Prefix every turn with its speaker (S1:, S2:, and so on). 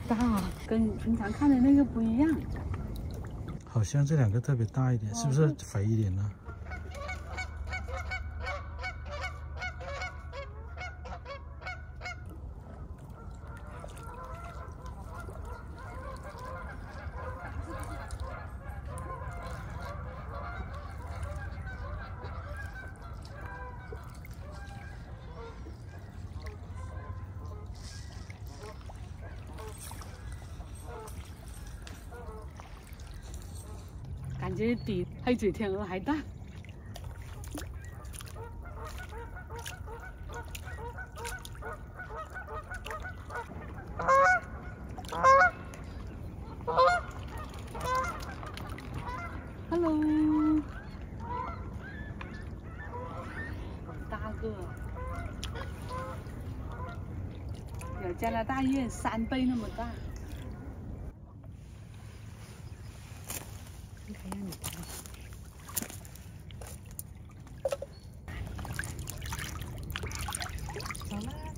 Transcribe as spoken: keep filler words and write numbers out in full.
S1: 大啊，跟平常看的那个不一样。
S2: 好像这两个特别大一点，哦、是不是肥一点呢？
S1: 感觉比黑嘴天鹅还大。Hello， 好大个，有加拿大雁三倍那么大。看看你。